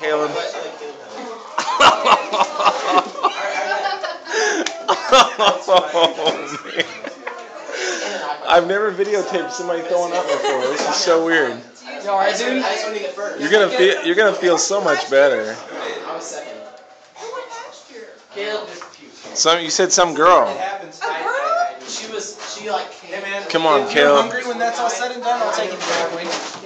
Caleb. Oh, man. I've never videotaped somebody throwing up before. This is so weird. You alright, dude? You're gonna feel so much better. I was second. Caleb just You said some girl. It happens. She like. Hey man. Come on, If Caleb. you're hungry when that's all said and done, I'll take it to that way.